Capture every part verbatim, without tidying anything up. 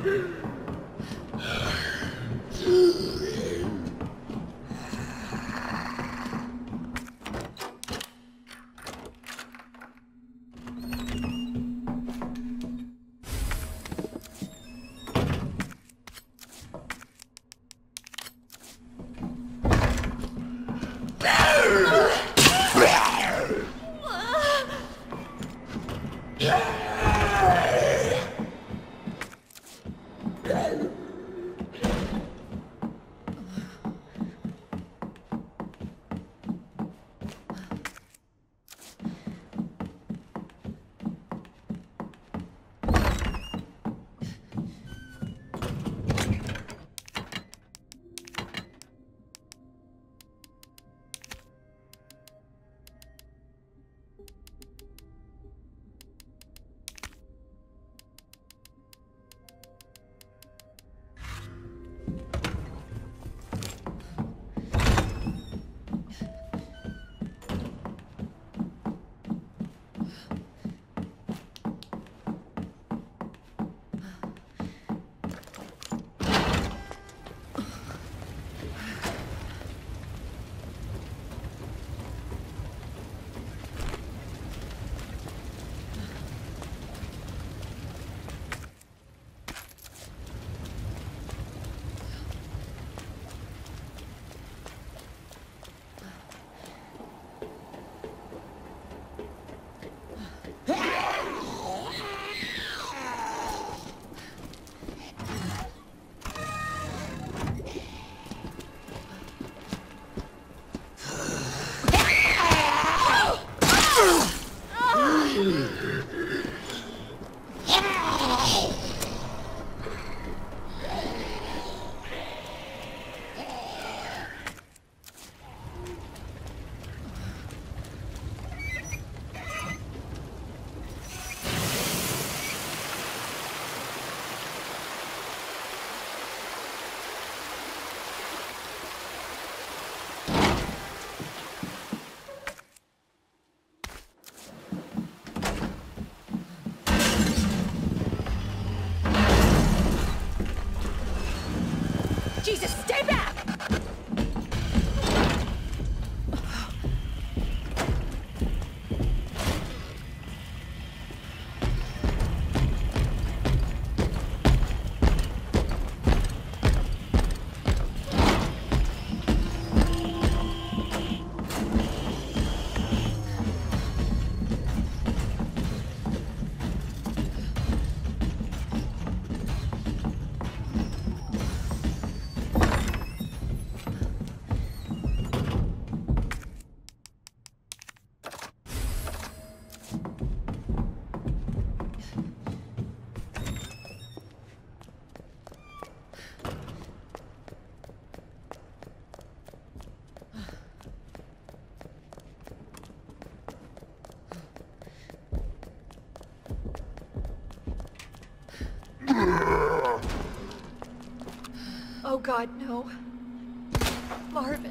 Jesus, stay back! Oh God, no. Marvin.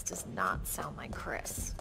does not sound like Chris.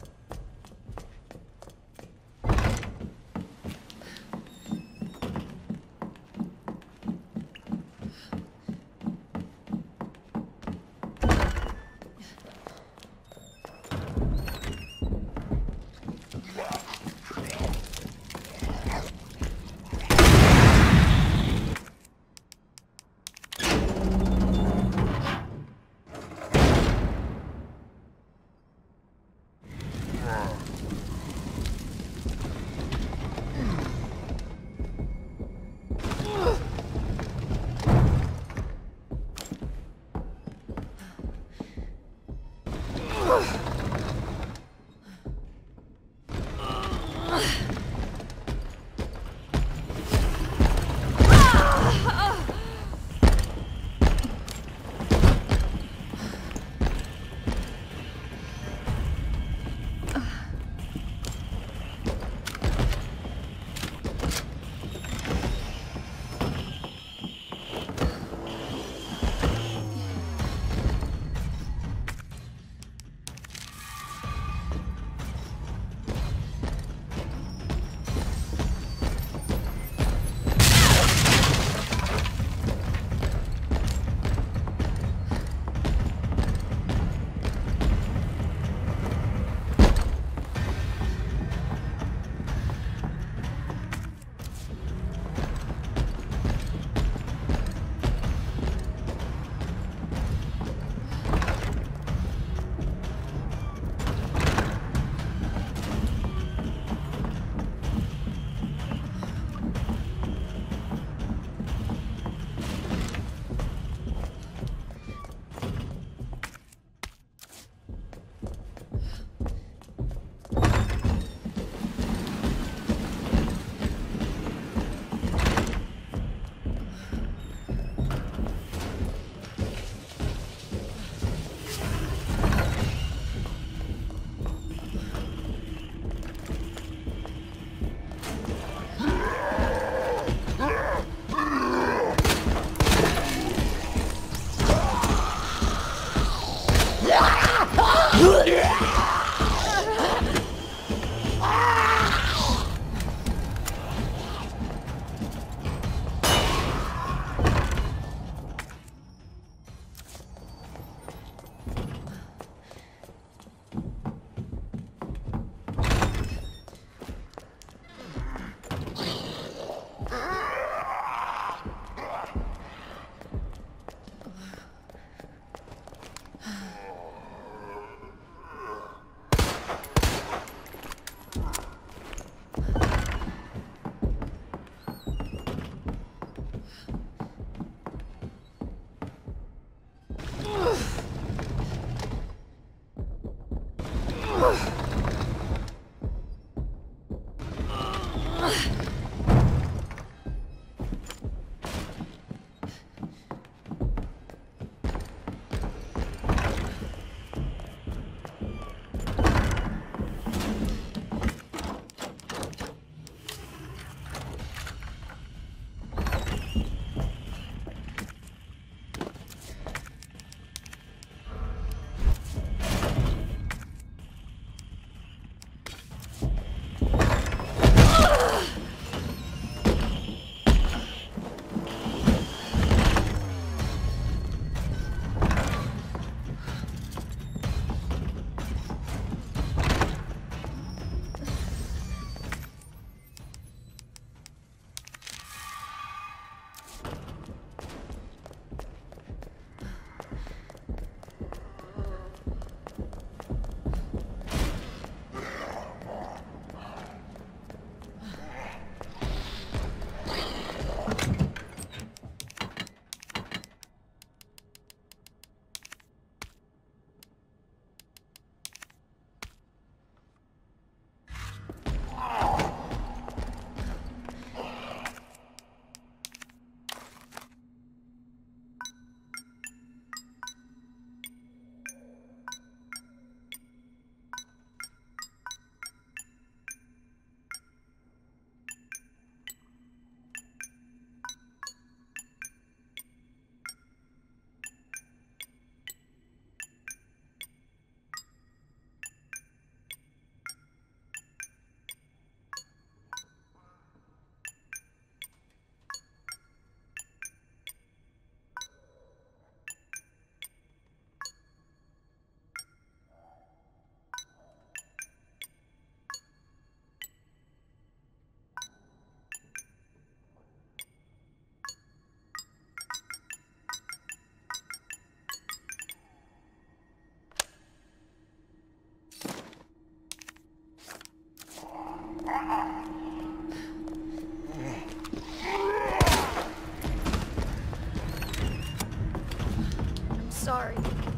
sorry.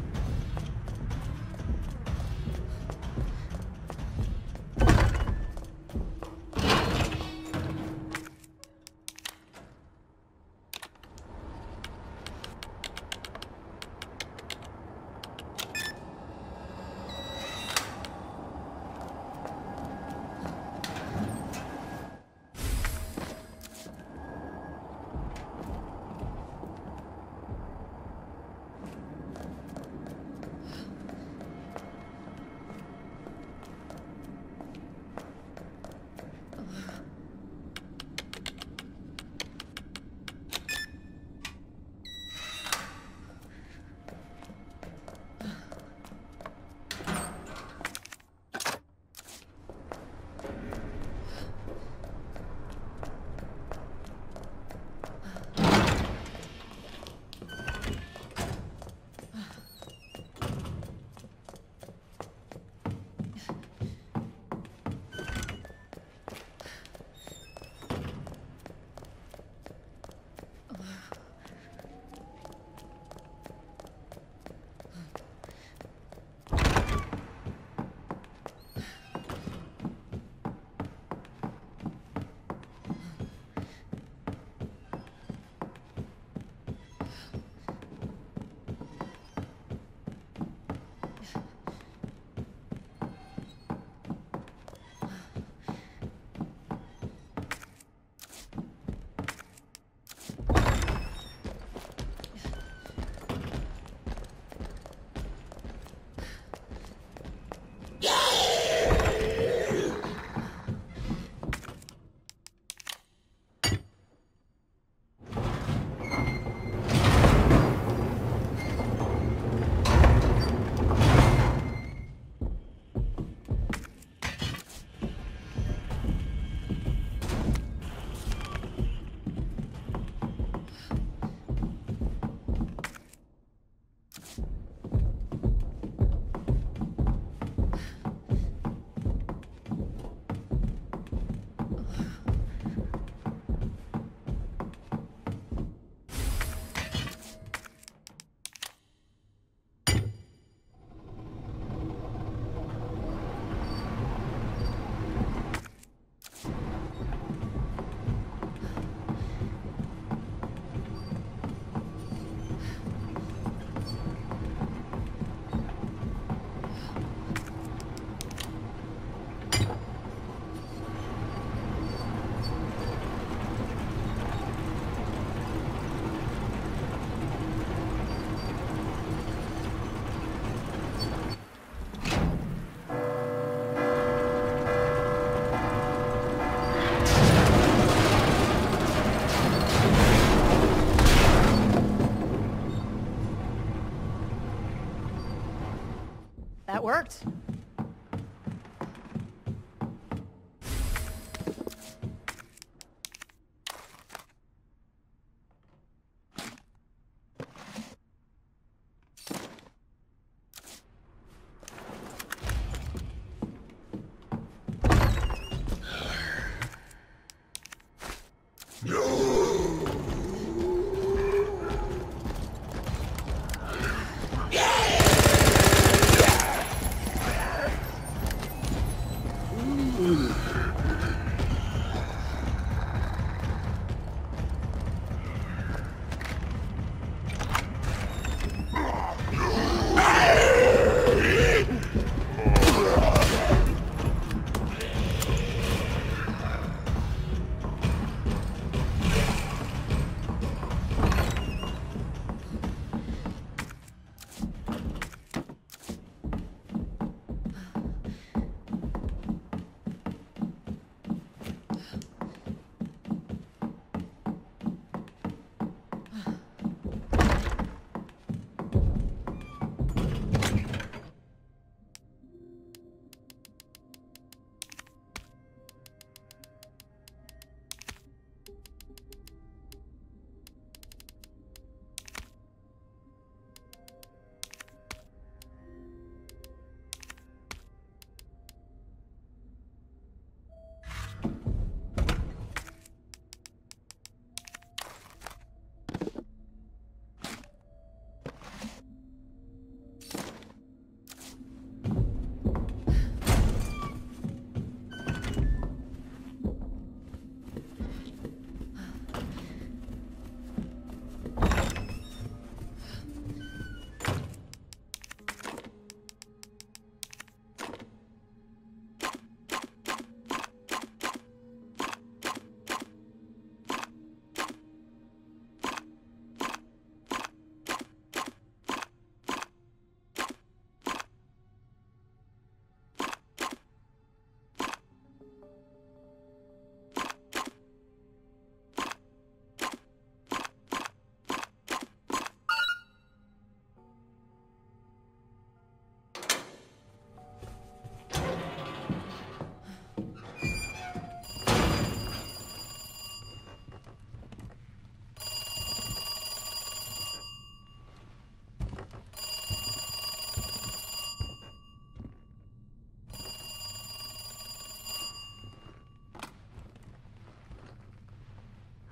That worked.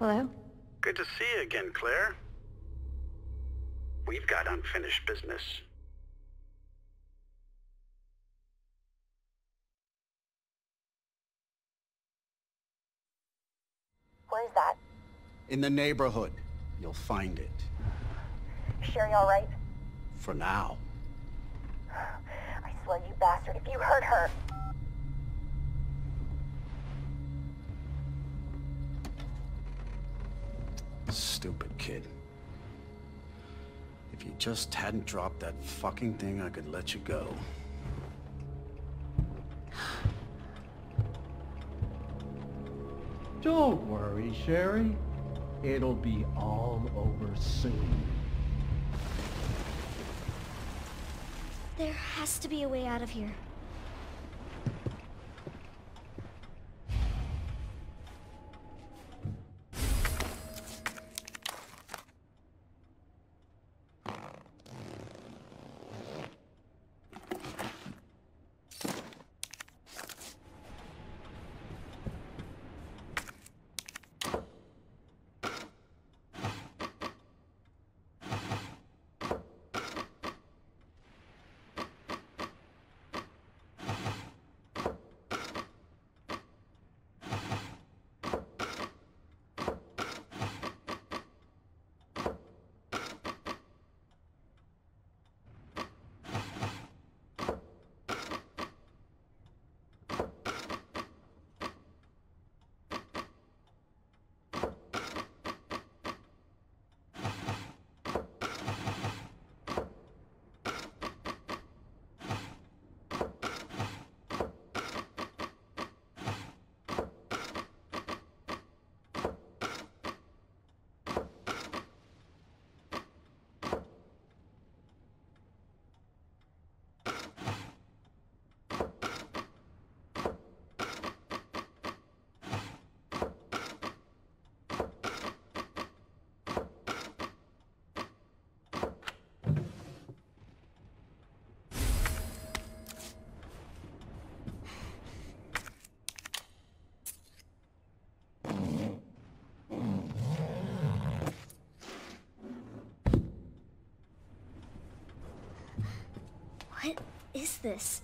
Hello? Good to see you again, Claire. We've got unfinished business. Where's that? In the neighborhood. You'll find it. Sherry all right? For now. I swear, you bastard, if you hurt her... Stupid kid. If you just hadn't dropped that fucking thing, I could let you go. Don't worry, Sherry. It'll be all over soon. There has to be a way out of here. What is this?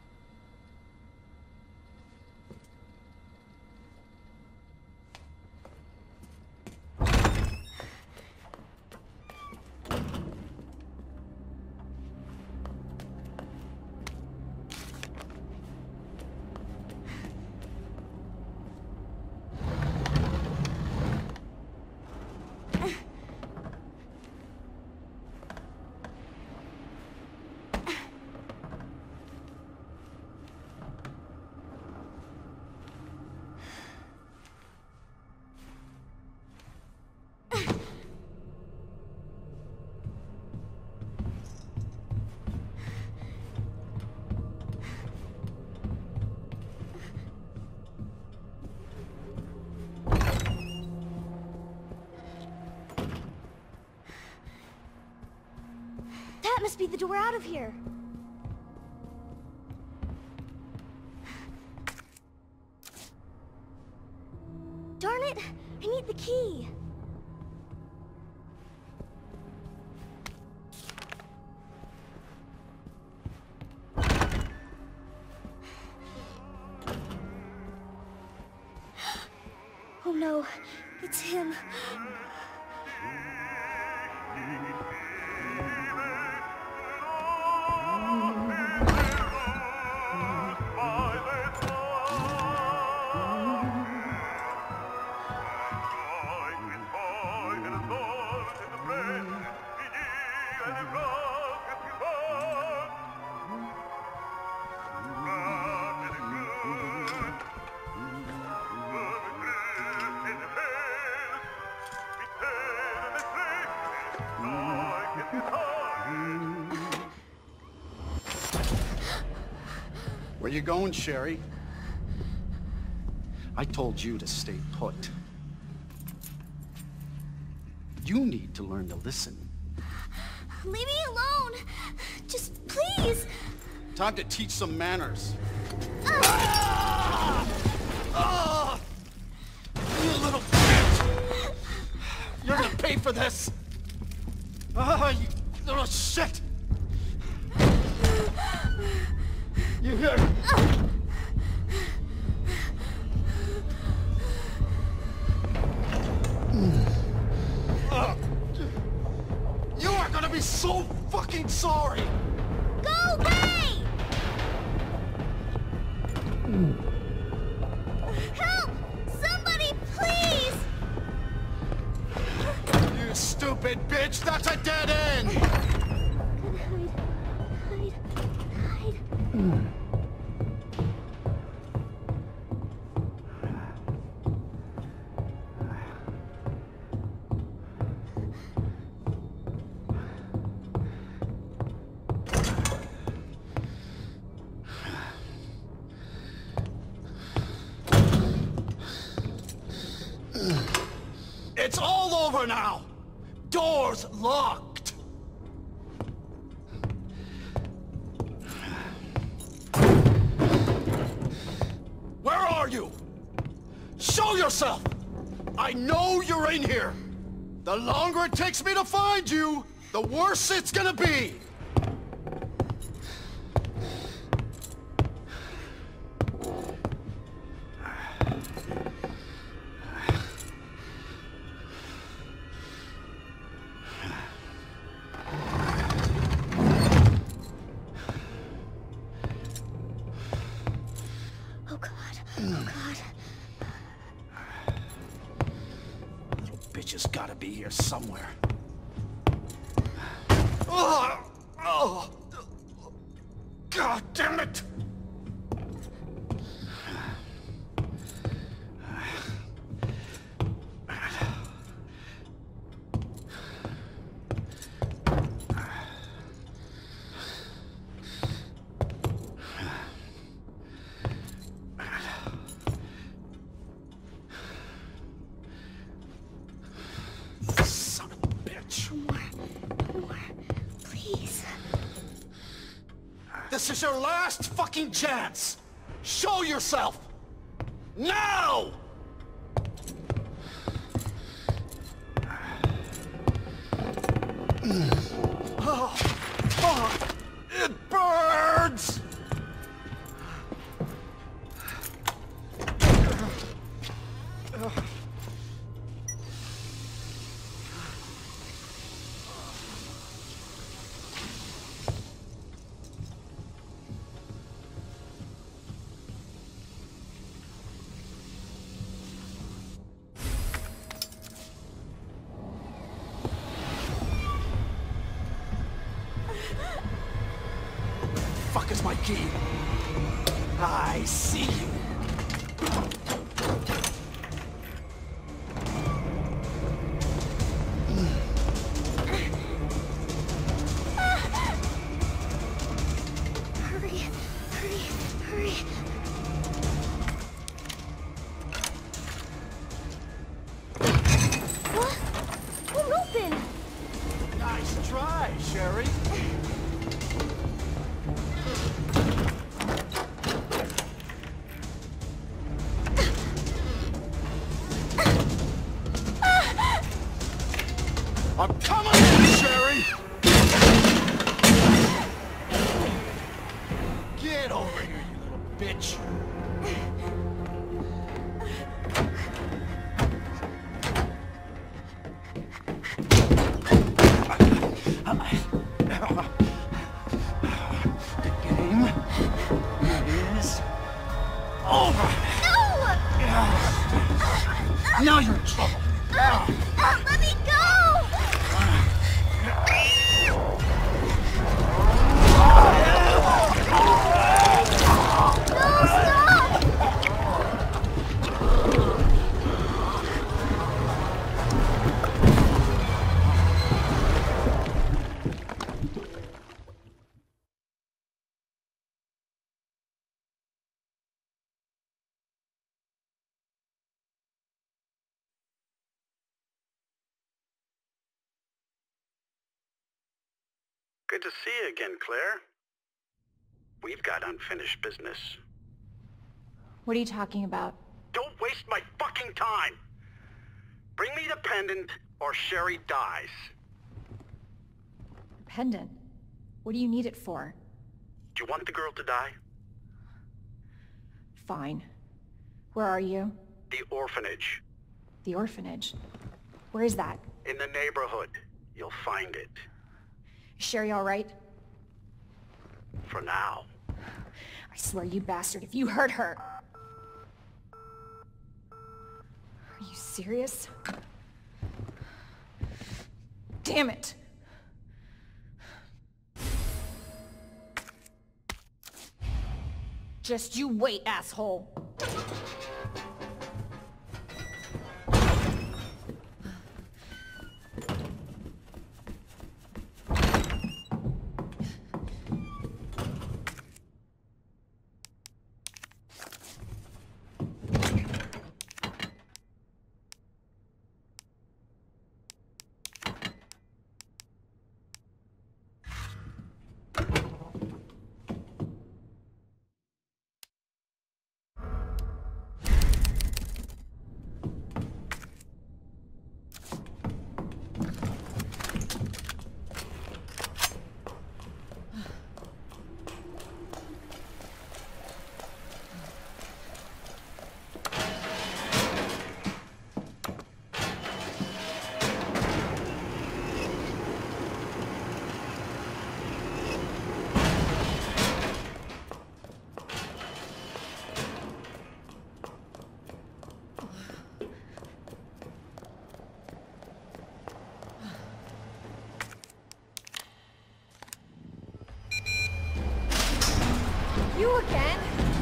That must be the door out of here. Darn it! I need the key. Oh no, it's him. Where you going, Sherry? I told you to stay put. You need to learn to listen. Leave me alone! Just please! Time to teach some manners. Uh. Ah! Ah! You little bitch! pay for this! Ah, you little shit! You hear? Uh, you are gonna be so fucking sorry! Go, Ray! Help! Somebody, please! You stupid bitch! That's a dead end! Hide, hide, hide. It's all over now! Doors locked! Where are you? Show yourself! I know you're in here! The longer it takes me to find you, the worse it's gonna be! Oh God, oh God. Little bitch has gotta be here somewhere. Oh, oh, God damn it! Son of a bitch. No more, no more. Please. This is your last fucking chance! Show yourself! Now! Oh, fuck! It burns! Fuck is my key? I see you. Hurry, hurry, hurry. What? Won't open. Nice try, Sherry. I'm coming in, Sherry! Get over here, you little bitch! The game is over! No! Now you're in trouble! Uh, let me go! No, stop! Good to see you again, Claire. We've got unfinished business. What are you talking about? Don't waste my fucking time! Bring me the pendant, or Sherry dies. Pendant. What do you need it for? Do you want the girl to die? Fine. Where are you? The orphanage. The orphanage. Where is that? In the neighborhood. You'll find it. Is Sherry all right? For now. I swear, you bastard, if you hurt her... Are you serious? Damn it! Just you wait, asshole! You again?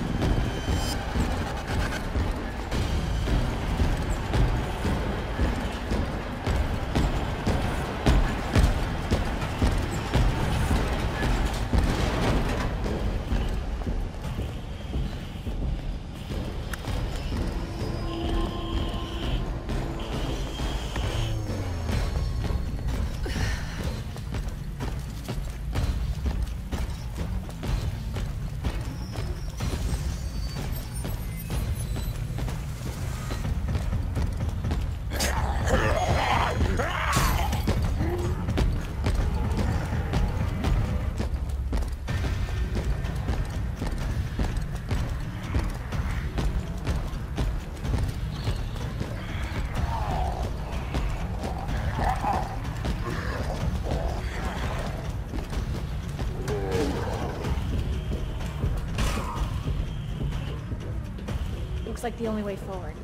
Looks like the only way forward.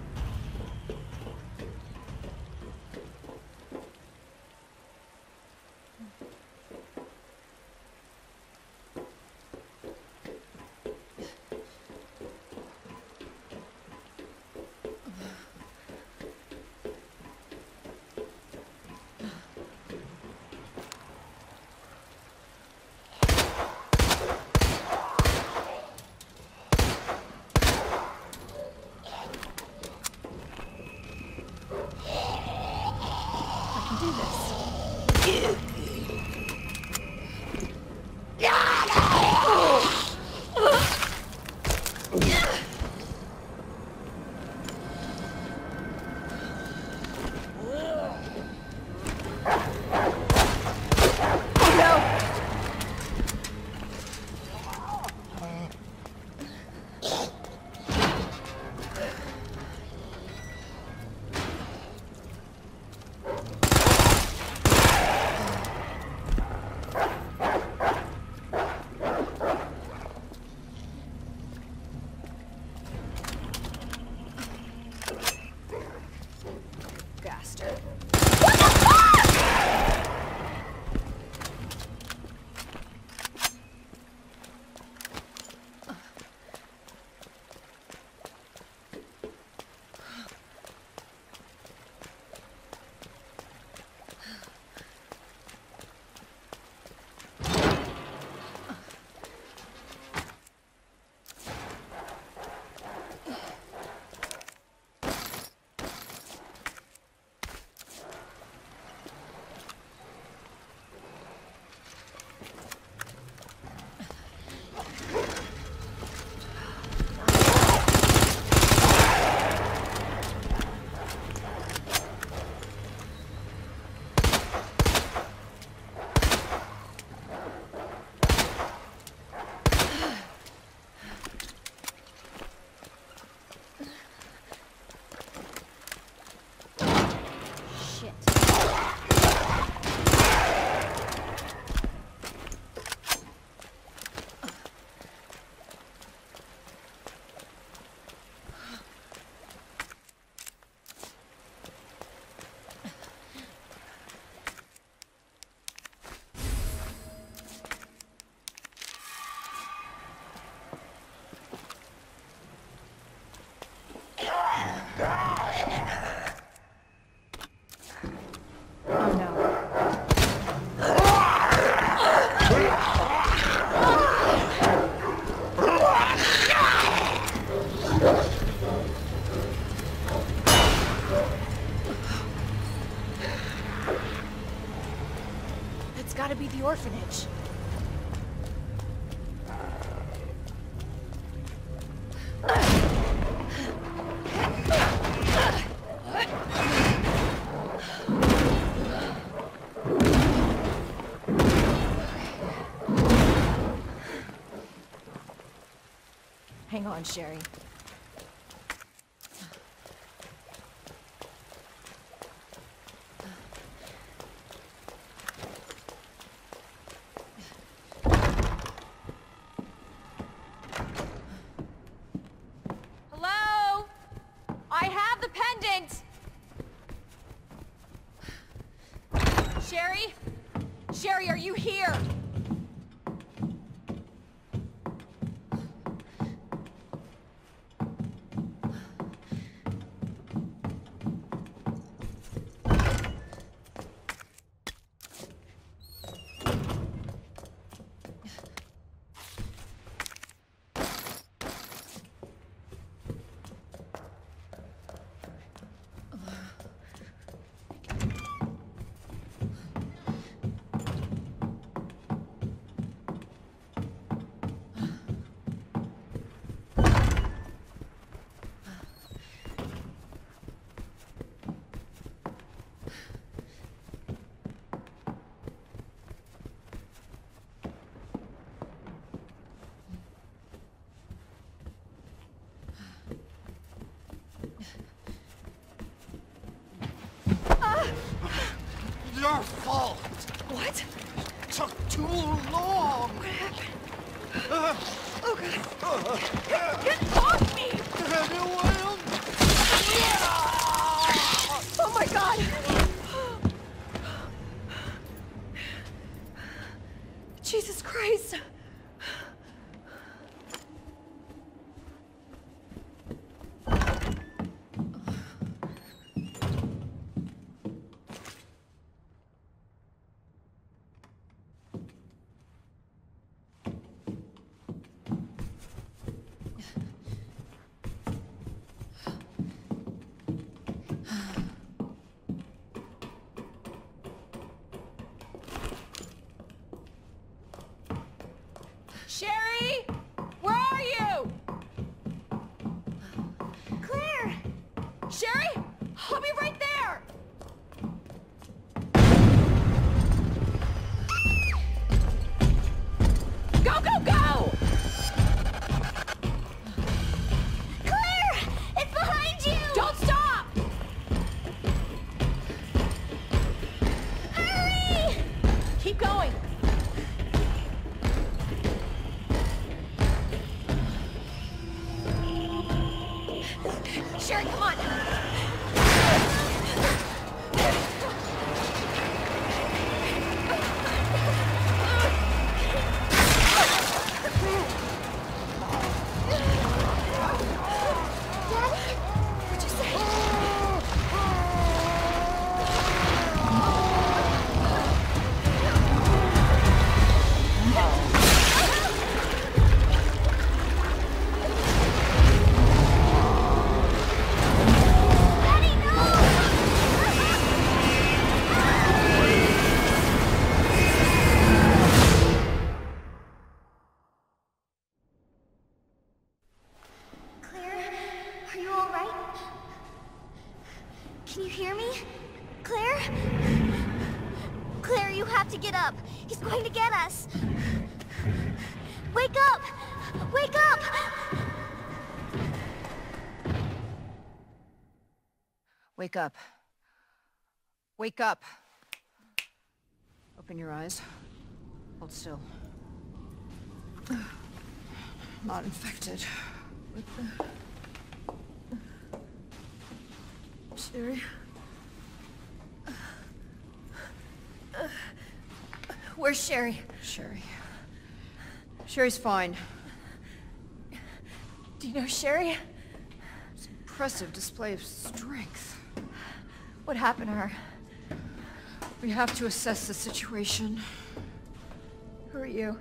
the orphanage. Hang on, Sherry. Hello? I have the pendant! Sherry? Sherry, are you here? Your fault! What? It took too long! What happened? Uh, oh god. Get, get off me! Oh my god! Jesus Christ! Sherry? Where are you? Claire! Sherry? I'll be right there! Go, go, go! Claire! It's behind you! Don't stop! Hurry! Keep going. Sherry, come on! Daddy? What'd you say? Daddy, no! Claire, are you all right? Can you hear me? Claire? Claire, you have to get up. He's going to get us. Wake up! Wake up! Wake up. Wake up. Open your eyes. Hold still. Not infected. What the... Sherry? Where's Sherry? Sherry. Sherry's fine. Do you know Sherry? It's an impressive display of strength. What happened to her? We have to assess the situation. Who are you?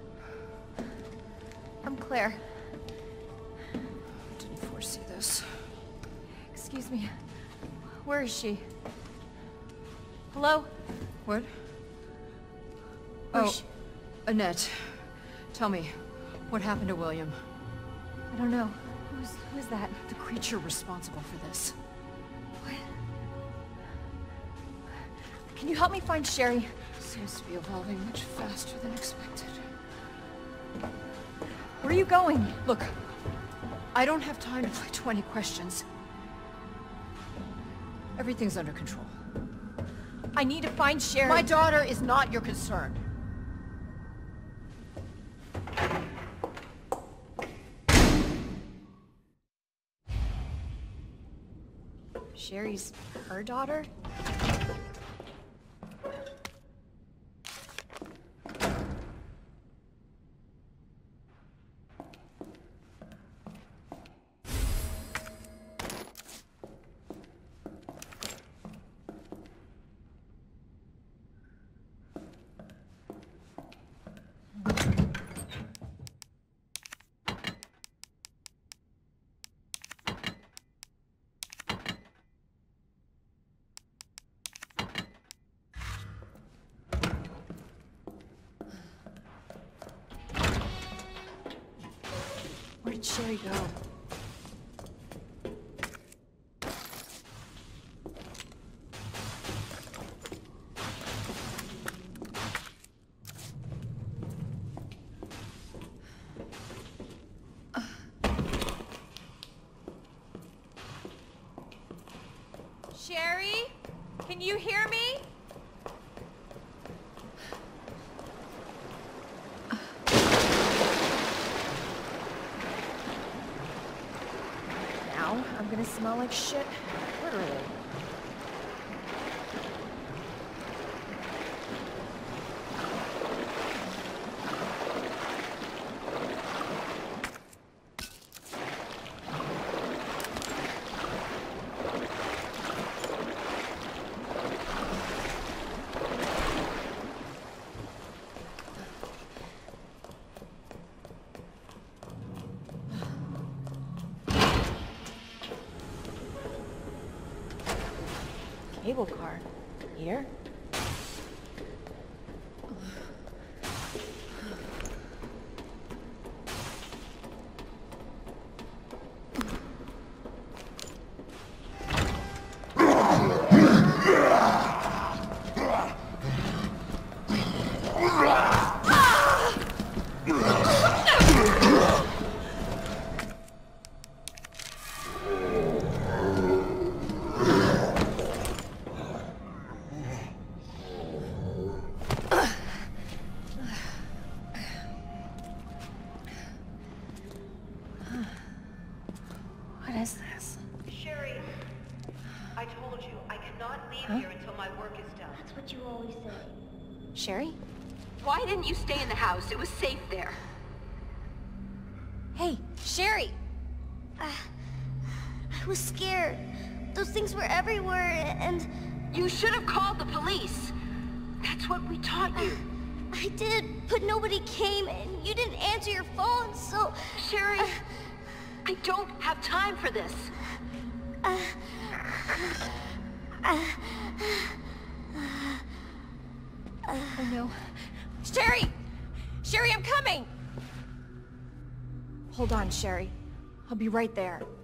I'm Claire. I didn't foresee this. Excuse me. Where is she? Hello? What? Oh, Annette. Tell me, what happened to William? I don't know. Who's, who's that? The creature responsible for this. What? Can you help me find Sherry? Seems to be evolving much faster than expected. Where are you going? Look, I don't have time to play twenty questions. Everything's under control. I need to find Sherry. My daughter is not your concern. Sherry's her daughter? Where did Sherry go? Sherry? Can you hear me? Now I'm gonna smell like shit. Literally. Cable car. Here? What is this? Sherry, I told you, I cannot leave Huh? here until my work is done. That's what you always say. Sherry? Why didn't you stay in the house? It was safe there. Hey, Sherry! Uh, I was scared. Those things were everywhere, and You should have called the police. That's what we taught you. I did, but nobody came, and you didn't answer your phone, so... Sherry, I don't have time for this. Uh, uh, Oh no. Sherry! Sherry, I'm coming! Hold on, Sherry. I'll be right there.